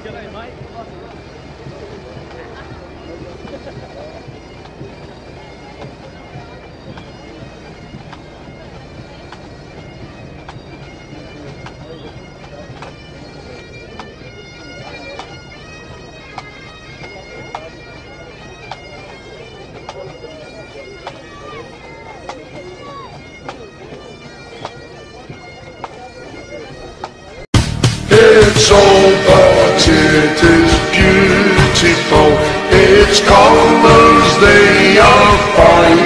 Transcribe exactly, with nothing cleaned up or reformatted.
G'day, mate. It's all but it is beautiful. Its colours, they are fine.